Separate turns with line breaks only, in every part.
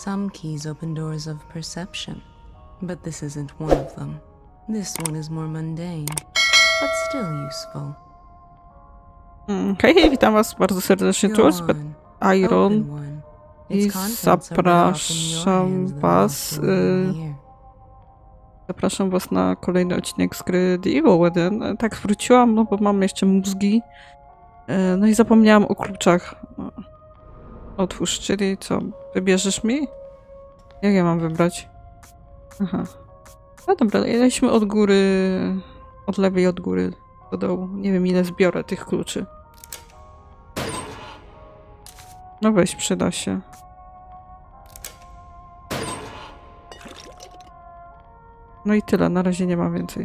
Some keys open doors of perception, but this isn't one of them. This one is more mundane, but still useful.
Hej, witam was bardzo serdecznie,
Go
tu
on,
Iron
open one.
i
Its contents are better off in your
zapraszam
hands than
was,
locked away in here.
zapraszam was na kolejny odcinek z gry The Evil Within. Tak wróciłam, no bo mam jeszcze mózgi, no i zapomniałam o kluczach. Otwórz, czyli co, wybierzesz mi? Jak ja mam wybrać? Aha. No dobra, leśmy od góry, od lewej od góry do dołu. Nie wiem, ile zbiorę tych kluczy. No weź, przyda się. No i tyle, na razie nie mam więcej.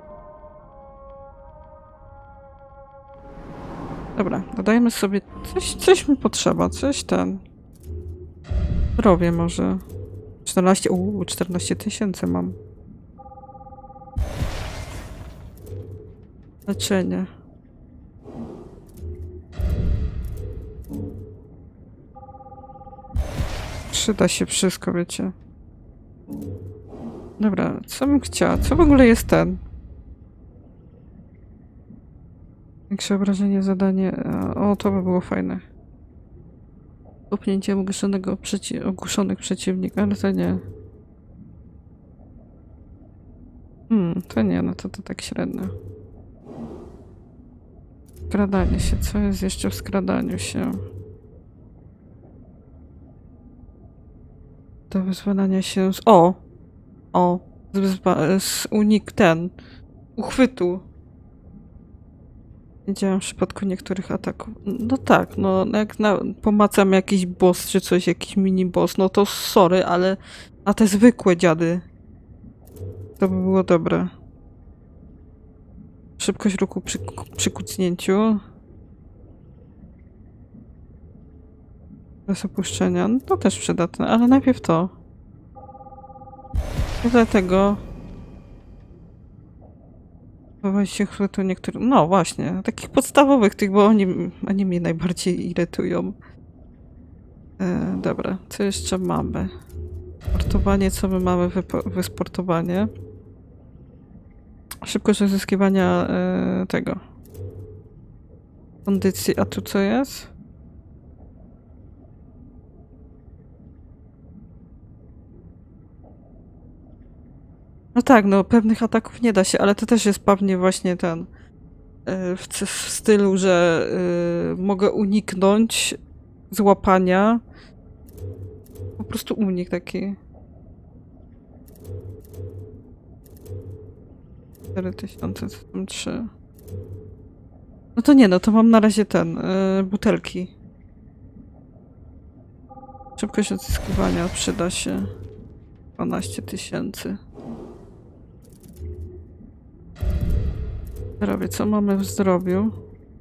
Dobra, dodajmy sobie coś mi potrzeba, coś ten. Zdrowie może. 14 tysięcy mam. Leczenie. Przyda się wszystko, wiecie. Dobra, co bym chciała? Co w ogóle jest ten? Większe obrażenie, zadanie. O, to by było fajne. Kopnięcie ogłuszonych przeciwników, ale to nie. To nie, no to tak średnio. Skradanie się. Co jest jeszcze w skradaniu się? Do wyzwalania się z... z uchwytu. Nie działam w przypadku niektórych ataków. No tak, no jak pomacam jakiś boss czy coś, jakiś mini boss, no to sorry, ale na te zwykłe dziady to by było dobre. Szybkość ruchu przy kucnięciu. Bez opuszczenia. No to też przydatne, ale najpierw to. I dlatego chować się chwytu niektórych. No właśnie, takich podstawowych tych, bo oni mnie najbardziej irytują. Dobra, co jeszcze mamy? Sportowanie, co my mamy? Wysportowanie. Szybkość uzyskiwania tego. Kondycji, a tu co jest? No tak, no pewnych ataków nie da się, ale to też jest pewnie właśnie ten w stylu, że mogę uniknąć złapania. Po prostu unik taki. 4000, co tam 3. No to nie, no to mam na razie ten, butelki. Szybkość odzyskiwania przyda się. 12 tysięcy. Zdrowie, co mamy w zdrowiu?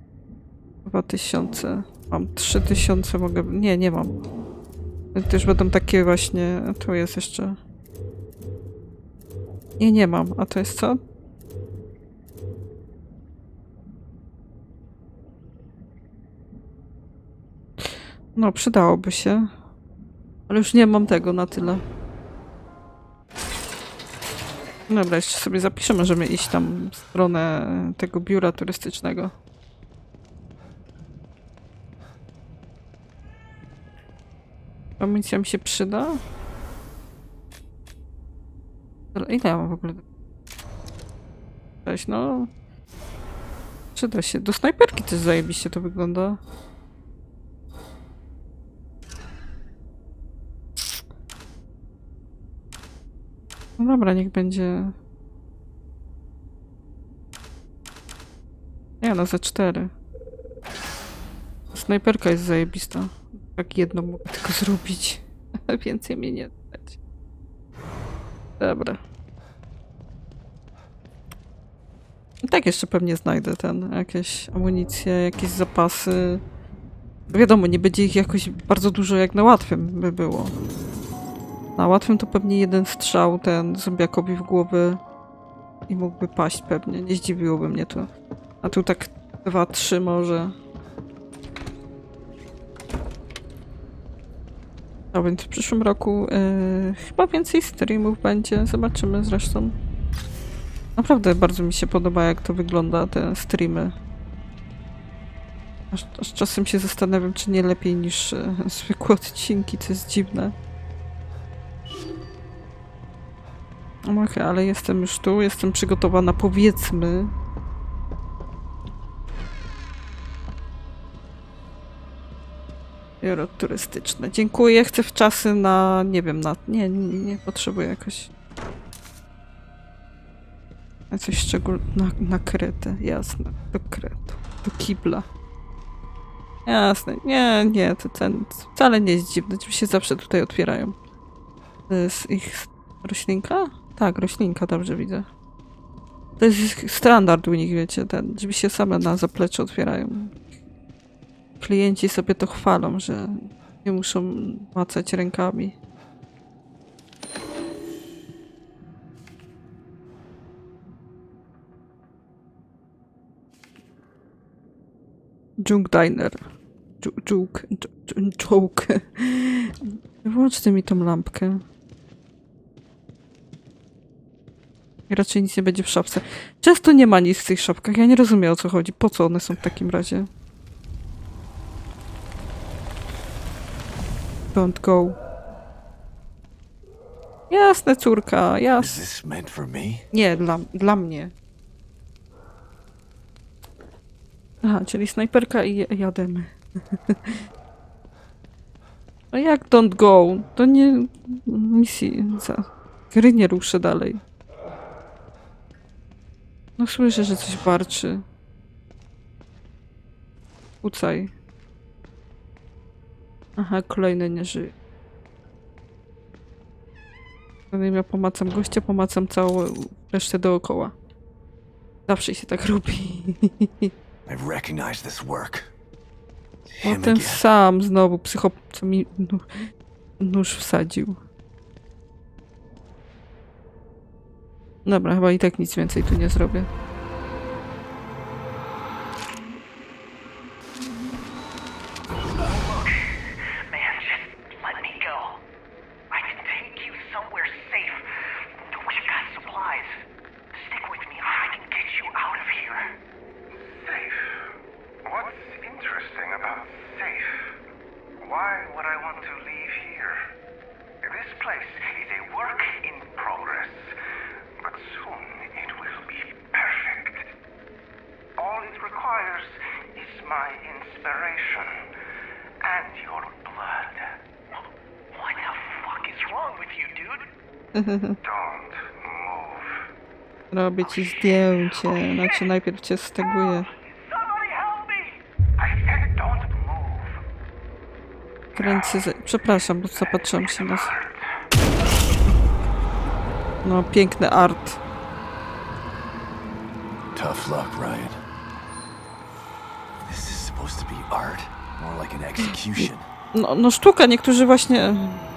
2000. Mam 3000, mogę... Nie mam. To już będą takie właśnie... Tu jest jeszcze... Nie mam. A to jest co? No, przydałoby się. Ale już nie mam tego na tyle. Dobra, jeszcze sobie zapiszę, możemy iść tam w stronę tego biura turystycznego. Amunicja mi się przyda? Ile ja mam w ogóle? Cześć, no... Przyda się. Do snajperki też zajebiście to wygląda. No dobra, niech będzie... Nie, no za 4. Snajperka jest zajebista. Tak jedno mogę tylko zrobić. Więcej mnie nie dać. Dobra. I tak jeszcze pewnie znajdę jakieś amunicje, jakieś zapasy. Wiadomo, nie będzie ich jakoś bardzo dużo jak na łatwym by było. Na łatwym to pewnie jeden strzał zombiakowi w głowę i mógłby paść pewnie. Nie zdziwiłoby mnie to. A tu tak 2-3 może. A więc w przyszłym roku chyba więcej streamów będzie. Zobaczymy zresztą. Naprawdę bardzo mi się podoba, jak to wygląda, te streamy. Aż czasem się zastanawiam, czy nie lepiej niż zwykłe odcinki, co jest dziwne. Okej, ale jestem już tu, jestem przygotowana, powiedzmy. Biuro turystyczne. Dziękuję, chcę wczasy na... nie wiem, na... Nie potrzebuję jakoś... na coś szczególnego. Na Kretę, jasne. Do Kretu. Do kibla. Jasne. Nie, to ten wcale nie jest dziwne. Drzwi się zawsze tutaj otwierają. To jest ich roślinka? Tak, roślinka, dobrze widzę. To jest ich standard u nich, wiecie. Ten drzwi się same na zaplecze otwierają. Klienci sobie to chwalą, że nie muszą macać rękami. Junk Diner. Joke. Wyłączcie mi tą lampkę. I raczej nic nie będzie w szafce. Często nie ma nic w tych szafkach. Ja nie rozumiem, o co chodzi. Po co one są w takim razie? Don't go. Jasne, córka, jasne. Nie, dla mnie. Aha, czyli snajperka i jademy. No jak don't go? To nie... misji... gry nie ruszę dalej. No słyszę, że coś warczy. Kucaj. Aha, kolejny nie żyje. Ja pomacam gościa, pomacam całą resztę dookoła. Zawsze się tak robi. O, ten sam znowu psychop, co mi nóż wsadził. Dobra, chyba i tak nic więcej tu nie zrobię. Robię ci zdjęcie, znaczy najpierw cię steguję. Kręcę przepraszam, bo zapatrzyłam się na... No, piękny art.
Tough luck, Ryan. This is supposed to be art, more like an execution.
No sztuka, niektórzy właśnie...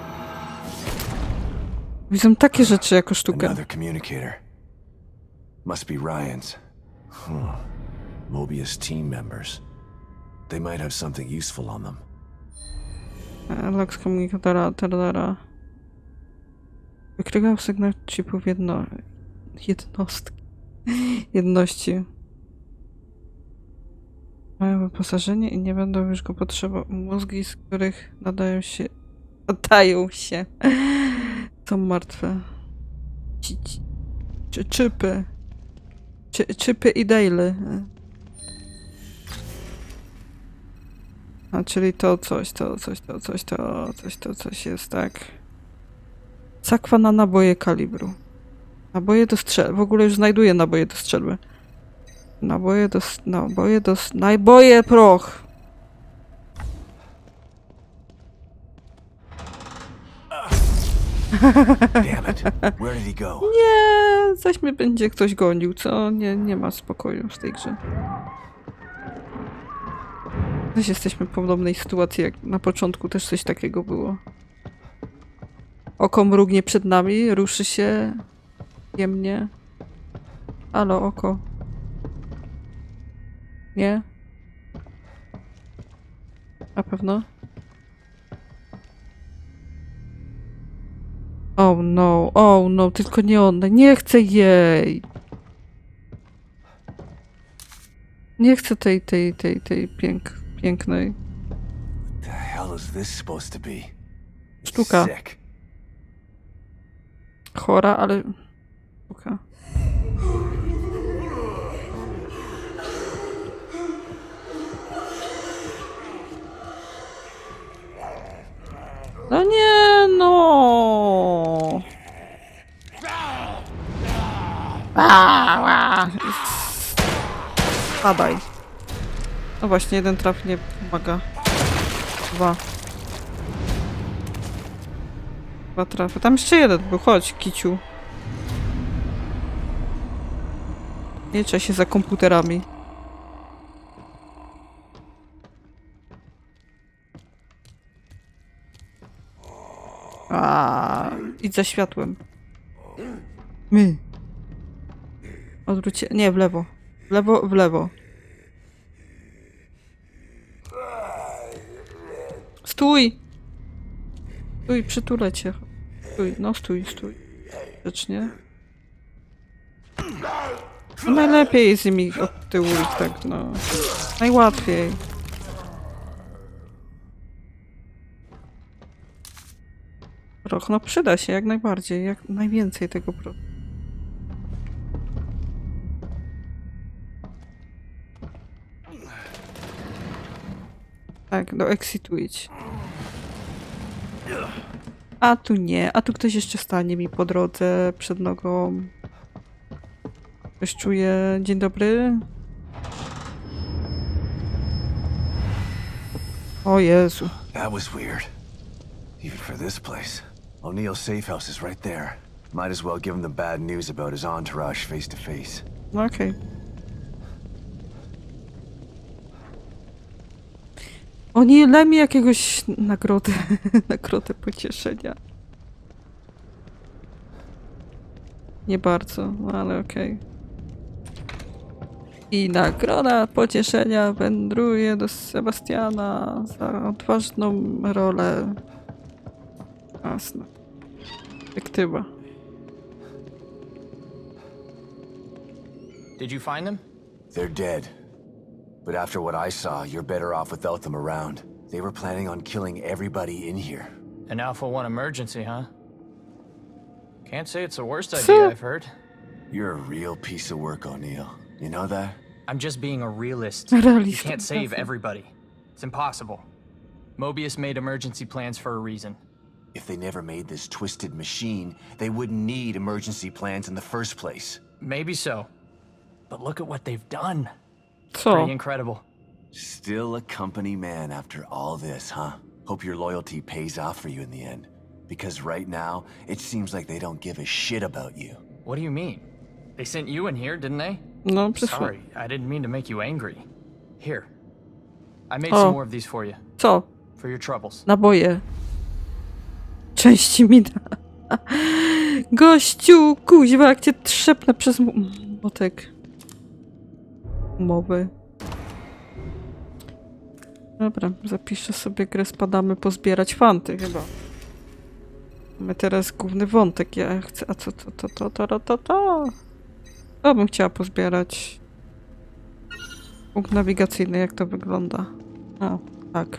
widzą takie rzeczy jako sztukę.
Another communicator. Must be Ryan's. Mobius team members. They might have something useful on them.
Log z komunikatora, Terdara. Wykrywał sygnał chipów jedności. Mają wyposażenie i nie będą już go potrzebować. Mózgi, z których nadają się... są martwe. Czypy. Czypy i Dale. A, czyli to coś jest, tak. Sakwa na naboje kalibru. Naboje do strzelby. W ogóle już znajduję naboje do strzelby. Naboje proch. Nie, zaś mnie będzie ktoś gonił, co? Nie ma spokoju w tej grze. Też jesteśmy w podobnej sytuacji, jak na początku też coś takiego było. Oko mrugnie przed nami, ruszy się. Jemnie. Halo, oko. Nie? Na pewno? Oh no, tylko nie ona. Nie chcę jej! Nie chcę tej pięknej.
The hell is this supposed to be?
Sztuka.
Sick.
Chora, ale... Sztuka. No nie, no! Spadaj. No właśnie, jeden traf nie pomaga. Dwa trafy. Tam jeszcze jeden był. Chodź, kiciu. Nie trzeba się za komputerami. Idź za światłem. My. Odwróć się. Nie, w lewo. W lewo. Stój! Stój, przytulę cię. Stój, no stój. Grzecznie. No najlepiej z nimi od tyłu ich tak, no. Najłatwiej. Proch, no przyda się jak najbardziej, jak najwięcej tego prochu. Tak, do exitu idź. A tu nie, a tu ktoś jeszcze stanie mi po drodze, przed nogą. Ktoś czuje... Dzień dobry. O Jezu.
That was weird. Even for this place. O'Neill's safe house is right there. Might as well give him the bad news about his entourage face to face.
No okej. O nie, daj mi jakiegoś nagrodę. Nagrodę pocieszenia. Nie bardzo, no ale okej. I nagroda pocieszenia wędruje do Sebastiana za odważną rolę. Jasne. Detektywa.
Did you find them?
They're dead. But after what I saw, you're better off without them around. They were planning on killing everybody in here.
An Alpha 1 emergency, huh? Can't say it's the worst idea I've heard.
You're a real piece of work, O'Neill. You know that?
I'm just being a realist. You can't save everybody. It's impossible. Mobius made emergency plans for a reason.
If they never made this twisted machine, they wouldn't need emergency plans in the first place.
Maybe so. But look at what they've done.
Co?
Pretty incredible.
Still a company man after all this, huh? Hope your loyalty pays off for you in the end. Because right now, it seems like they don't give a shit about you.
What do you mean? They sent you in here, didn't they?
No, przysłał.
Sorry, I didn't mean to make you angry. Here. I made some more of these for you.
Co?
For your troubles.
Naboje. Części mi da. Gościu, kuźwa, jak cię trzepnę przez młotek. Umowy. Dobra, zapiszę sobie grę, spadamy pozbierać fanty chyba. Mamy teraz główny wątek, ja chcę... A co to? To bym chciała pozbierać. Punkt nawigacyjny, jak to wygląda? O, tak.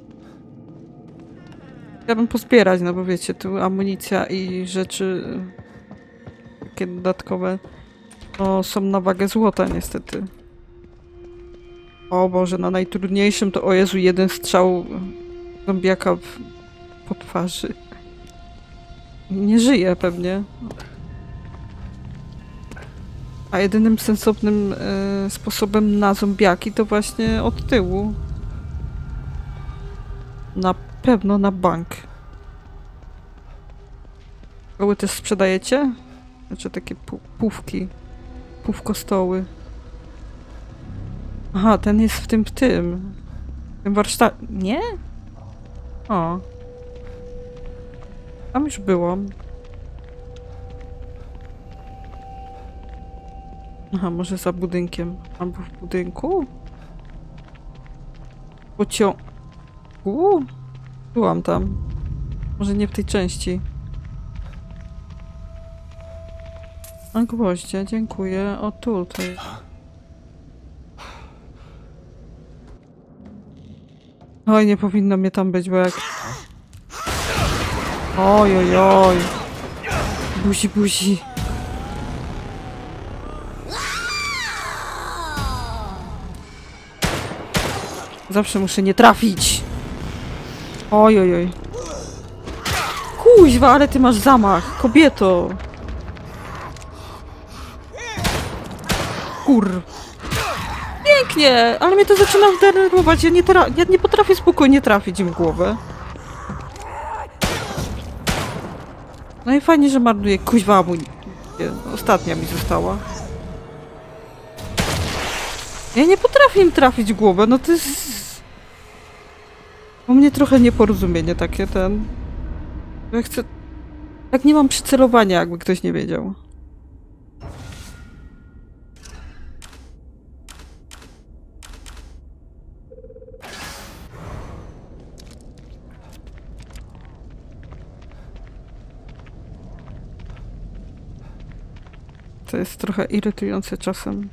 Chciałabym pozbierać, no bo wiecie, tu amunicja i rzeczy takie dodatkowe no, są na wagę złota niestety. O Boże, na najtrudniejszym to o Jezu, jeden strzał zombiaka po twarzy. Nie żyje pewnie. A jedynym sensownym sposobem na zombiaki to właśnie od tyłu. Na pewno na bank. Koły też sprzedajecie? Znaczy takie pówki. Pówkostoły. Aha, ten jest w tym warsztacie. Nie? O. Tam już byłam. Aha, może za budynkiem. Albo w budynku? Byłam tam. Może nie w tej części. A gwoździe, dziękuję. O, tutaj. Oj, nie powinno mnie tam być, bo jak... Oj, oj, oj. Buzi, buzi. Zawsze muszę nie trafić. Oj, oj, oj. Kuźwa, ale ty masz zamach, kobieto. Kur. Pięknie, ale mnie to zaczyna denerwować. Ja nie potrafię spokojnie trafić im w głowę. No i fajnie, że marnuje kuźwa amunicję. Ostatnia mi została. Ja nie potrafię im trafić w głowę, no to jest... U mnie trochę nieporozumienie takie, Ja chcę... Tak nie mam przycelowania, jakby ktoś nie wiedział. To jest trochę irytujące czasem.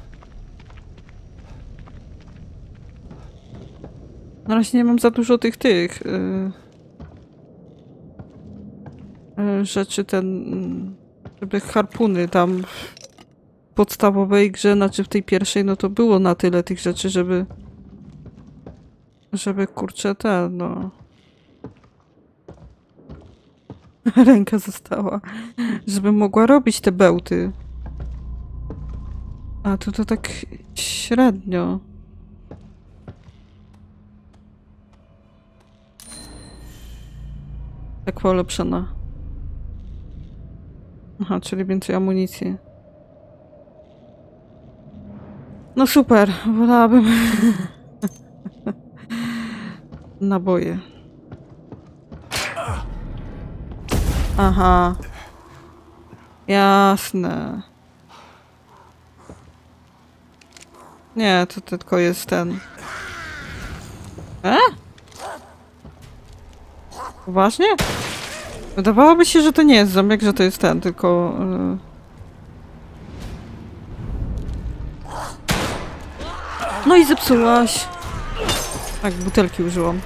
Na razie nie mam za dużo tych rzeczy, żeby harpuny tam w podstawowej grze, znaczy w tej pierwszej, no to było na tyle tych rzeczy, żeby kurczę no... Ręka została. Żebym mogła robić te bełty. A tu to tak średnio. Tak polepszona. Aha, czyli więcej amunicji. No super, wolałabym naboje. Aha. Jasne. Nie, to tylko jest ten. Poważnie? Wydawałoby się, że to nie jest zombiak, że to jest ten, tylko... No i zepsułaś. Tak, butelki użyłam.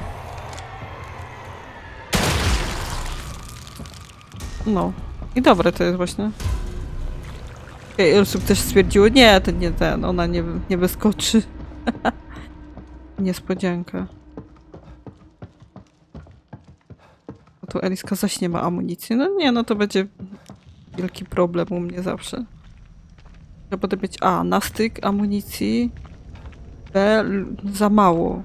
No. I dobre to jest właśnie. Okej, osób też stwierdziło, nie, to nie ten, ona nie wyskoczy. Niespodzianka. A tu Eliska zaś nie ma amunicji. No nie, no to będzie wielki problem u mnie zawsze. Trzeba potem mieć A, na styk amunicji. B, za mało.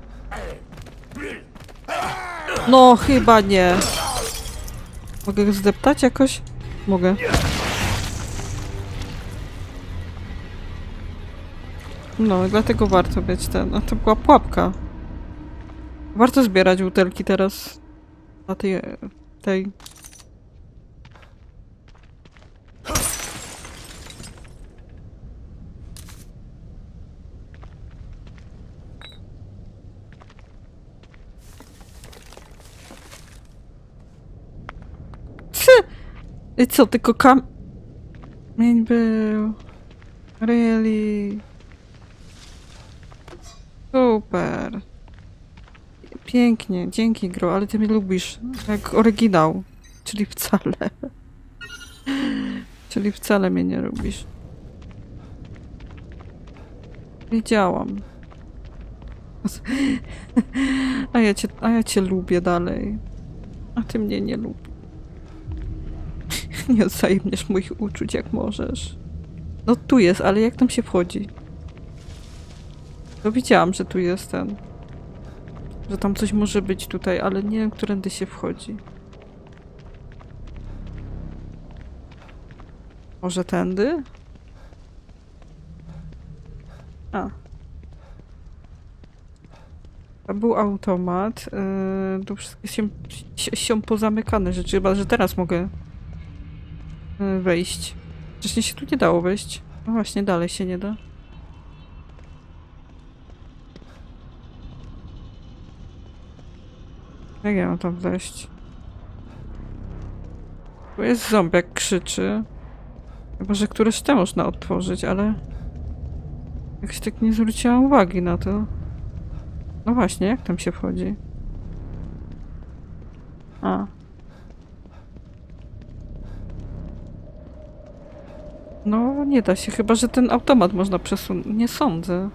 No, chyba nie. Mogę go zdeptać jakoś? Mogę. No, dlatego warto mieć ten. A to była pułapka. Warto zbierać butelki teraz. Na tej. I co, tylko kamień był. Really. Super. Pięknie, dzięki gro, ale ty mnie lubisz. Jak oryginał. Czyli wcale. Czyli wcale mnie nie lubisz. Wiedziałam. A ja cię lubię dalej. A ty mnie nie lubisz. Nie odzajemniesz moich uczuć jak możesz. No tu jest, ale jak tam się wchodzi? To widziałam, że tu jest ten. Że tam coś może być tutaj, ale nie wiem, którędy się wchodzi. Może tędy? A. To był automat. Tu wszystkie są pozamykane rzeczy. Chyba, że teraz mogę wejść. Wcześniej się tu nie dało wejść. No właśnie, dalej się nie da. Jak ja mam tam wejść? Tu jest zombiak, krzyczy. Chyba, że któreś te można otworzyć, ale... Jakoś tak nie zwróciłam uwagi na to. No właśnie, jak tam się wchodzi? A. No, nie da się, chyba że ten automat można przesunąć. Nie sądzę.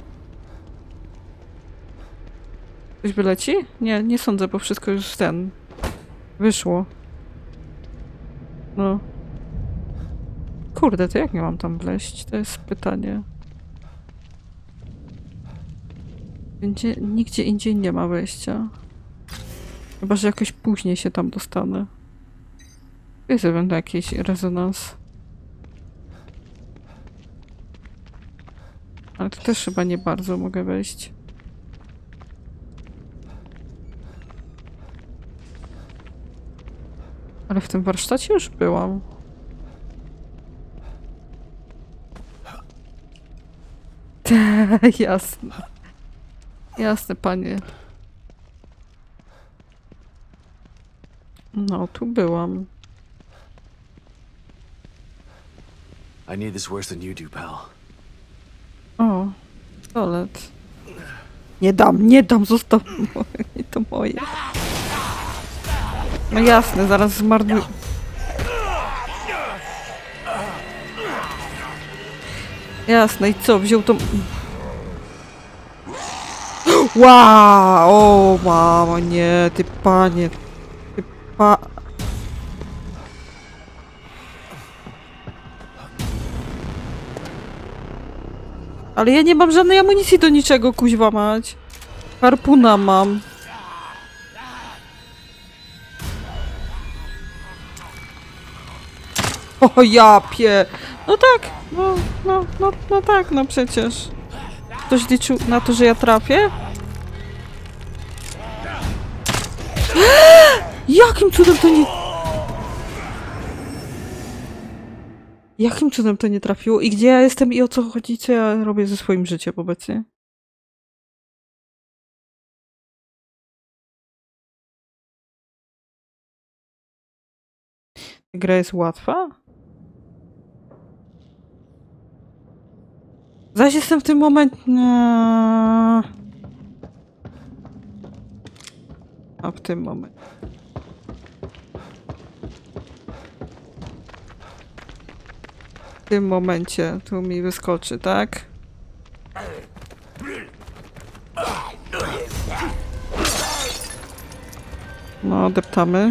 Coś wyleci? Nie, nie sądzę, bo wszystko już wyszło. No. Kurde, to jak nie mam tam wleźć? To jest pytanie. Nigdzie indziej nie ma wejścia. Chyba że jakoś później się tam dostanę. Jest ewentualnie jakiś rezonans. Ale to też chyba nie bardzo mogę wejść. Ale w tym warsztacie już byłam. Jasne. Jasne, panie. No, tu byłam.
I need this worse than you do, pal.
O, pistolet. Nie dam, zostaw moje, to moje. No jasne, zaraz zmarnuję. Jasne, i co? Wziął to... Wow! O, mamo, nie, ty panie. Ty Ale ja nie mam żadnej amunicji do niczego, kuźwa mać. Harpuna mam. O, japie! No tak, no tak, no przecież. Ktoś liczył na to, że ja trafię? Jakim cudem to nie... Jakim cudem to nie trafiło? I gdzie ja jestem i o co chodzi? Co ja robię ze swoim życiem obecnie? Gra jest łatwa? Zaś jestem w tym momencie... A w tym momencie... W tym momencie tu mi wyskoczy, tak? No, deptamy.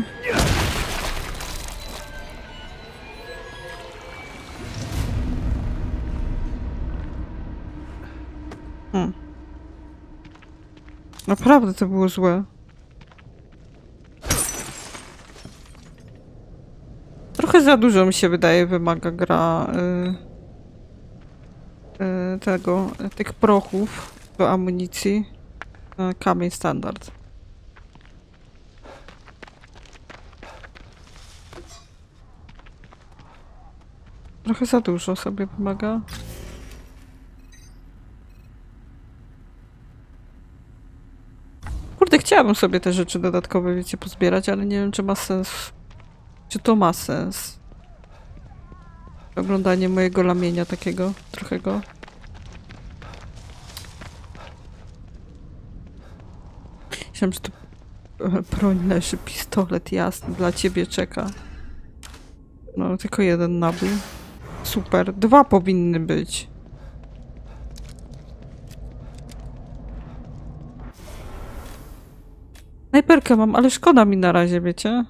Naprawdę to było złe. Trochę za dużo mi się wydaje wymaga gra tych prochów do amunicji. Kamień standard. Trochę za dużo sobie wymaga. Kurde, chciałabym sobie te rzeczy dodatkowe, wiecie, pozbierać, ale nie wiem, czy ma sens. Czy to ma sens? Oglądanie mojego lamienia takiego, trochę. Myślałam, że to broń leży, pistolet, jasny, dla ciebie czeka. No, tylko jeden nabój. Super, 2 powinny być. Snajperkę mam, ale szkoda mi na razie, wiecie?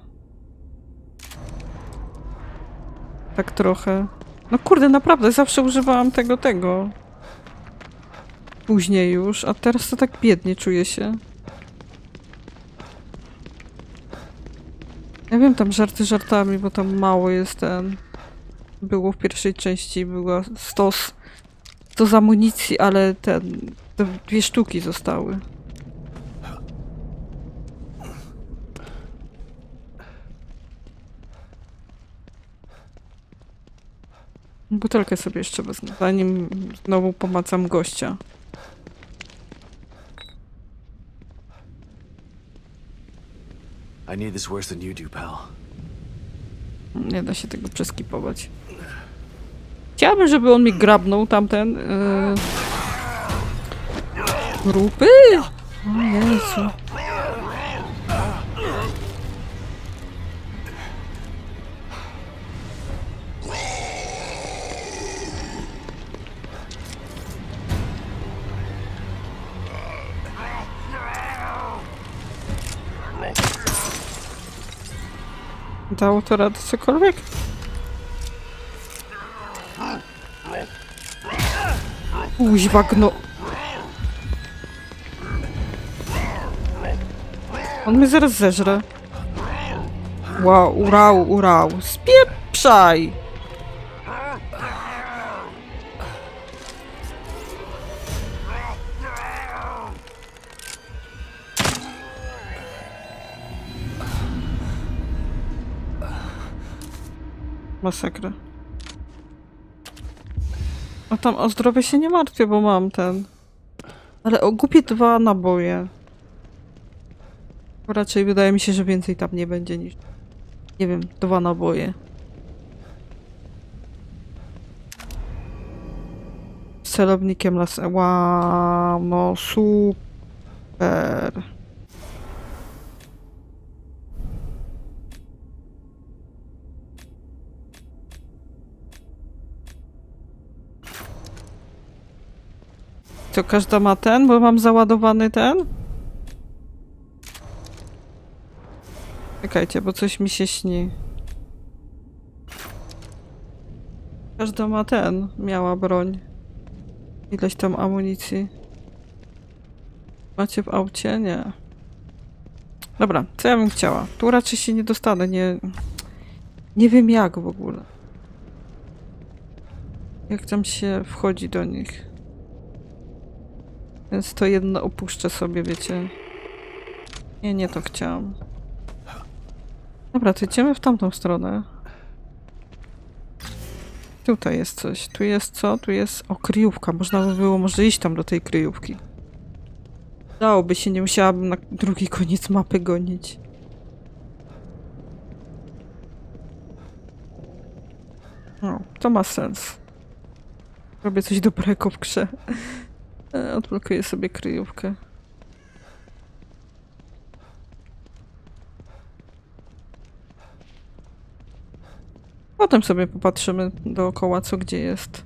Tak trochę. No kurde, naprawdę, zawsze używałam tego. Później już, a teraz to tak biednie czuję się. Ja wiem, tam żarty żartami, bo tam mało jest Było w pierwszej części, była stos amunicji, ale te 2 sztuki zostały. Butelkę sobie jeszcze wezmę, zanim znowu pomacam gościa.
I need this worse than you do, pal.
Nie da się tego przeskipować. Chciałabym, żeby on mi grabnął tamten... grupy? O Jezu. Dało to radę cokolwiek? Kuźwa gno... On mnie zaraz zeżre. Wow, urał. Spieprzaj! Masakra. A tam o zdrowie się nie martwię, bo mam ten. Ale o głupie 2 naboje. Raczej wydaje mi się, że więcej tam nie będzie niż... Nie wiem, 2 naboje. Z celownikiem laser. Wow, no super. To każda ma ten, bo mam załadowany ten? Czekajcie, bo coś mi się śni. Każda ma ten, miała broń. Ileś tam amunicji. Macie w aucie? Nie. Dobra, co ja bym chciała? Tu raczej się nie dostanę, nie wiem jak w ogóle. Jak tam się wchodzi do nich. Więc to jedno opuszczę sobie, wiecie. Nie to chciałam. Dobra, to idziemy w tamtą stronę. Tutaj jest coś. Tu jest co? Tu jest... O, kryjówka. Można by było może iść tam do tej kryjówki. Dałoby się, nie musiałabym na drugi koniec mapy gonić. No, to ma sens. Robię coś dobrego w grze. Odblokuję sobie kryjówkę. Potem sobie popatrzymy dookoła, co gdzie jest.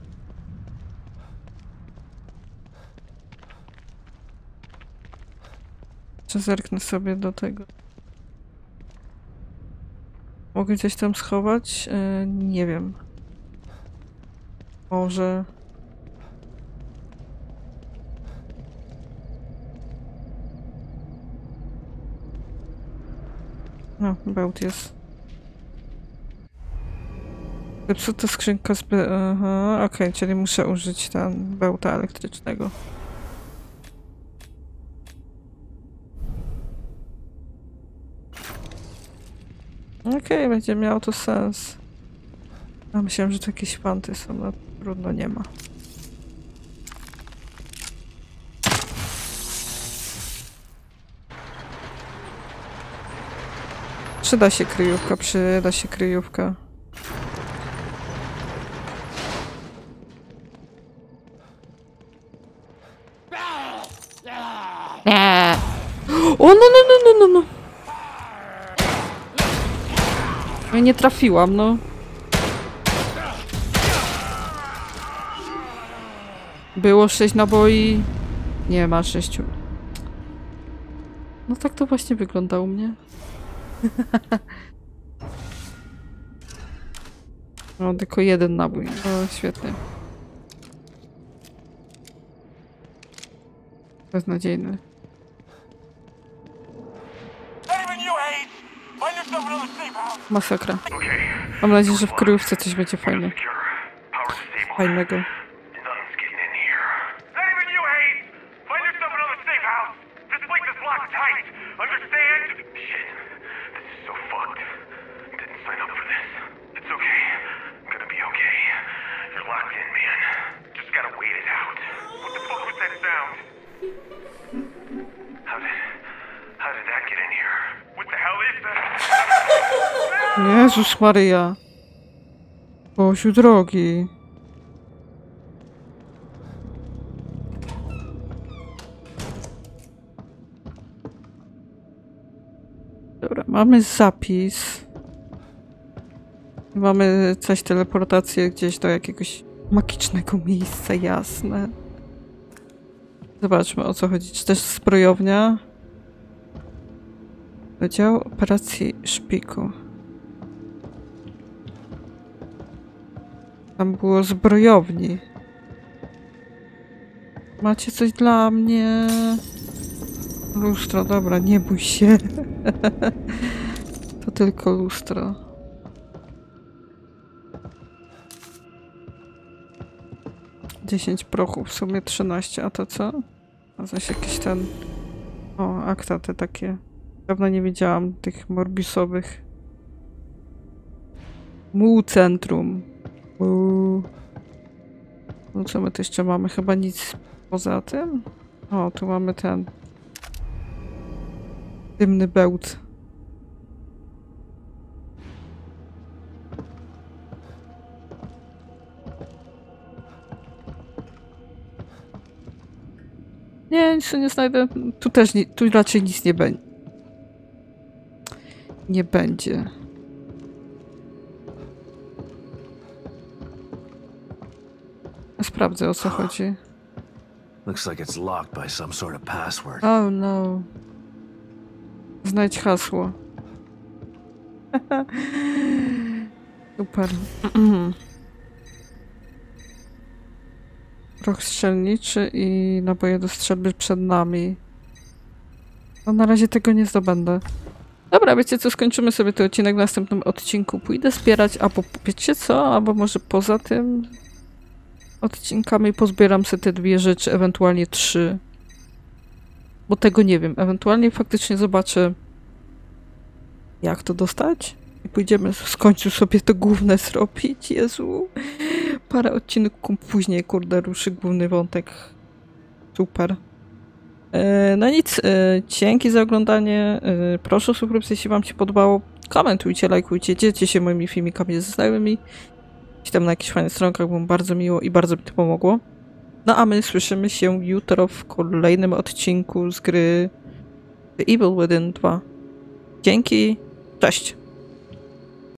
Czy zerknę sobie do tego. Mogę coś tam schować? Nie wiem. Może... No, bełt jest. Zepsuta skrzynka z... Aha, okej, czyli muszę użyć tam bełta elektrycznego. Okej, będzie miało to sens. A myślałem, że to jakieś fanty są, no trudno, nie ma. Przyda się kryjówka. O, no. Ja nie trafiłam, no. Było 6 naboi. Nie ma 6. No tak to właśnie wygląda u mnie. No, tylko 1 nabój. No, świetnie. Beznadziejny. Masakra. Mam nadzieję, że w kryjówce coś będzie fajnego. Jezus Maryja. Boziu drogi. Mamy zapis. Mamy coś, teleportację gdzieś do jakiegoś magicznego miejsca, jasne. Zobaczmy, o co chodzi. Czy też zbrojownia? Wydział operacji szpiku. Tam było zbrojowni. Macie coś dla mnie? Lustro, dobra, nie bój się. To tylko lustro. Dziesięć prochów, w sumie 13, a to co? A zaś jakiś ten... O, akta te takie. Dawno nie widziałam tych morbisowych. Mu centrum. No co my tu jeszcze mamy? Chyba nic poza tym? O, tu mamy ten... dymny bełt. Nie, nic tu nie znajdę. Tu też tu raczej nic nie będzie. Nie będzie. Sprawdzę, o co chodzi.
Looks like it's locked by some sort of password.
Oh no. Znajdź hasło. Super. Proch strzelniczy i naboje do strzelby przed nami. No na razie tego nie zdobędę. Dobra, wiecie co, skończymy sobie ten odcinek w następnym odcinku. Pójdę zbierać, albo wiecie co, albo może poza tym odcinkami pozbieram sobie te 2 rzeczy, ewentualnie 3. Bo tego nie wiem. Ewentualnie faktycznie zobaczę, jak to dostać. I pójdziemy w końcu sobie to główne zrobić. Jezu. Parę odcinków później, kurde, ruszy główny wątek. Super. No nic, dzięki za oglądanie. Proszę o subskrypcję, jeśli wam się podobało. Komentujcie, lajkujcie, dzielcie się moimi filmikami ze znajomymi. Gdzieś tam na jakichś fajnych stronkach, było bardzo miło i bardzo mi to pomogło. No a my słyszymy się jutro w kolejnym odcinku z gry The Evil Within 2. Dzięki, cześć!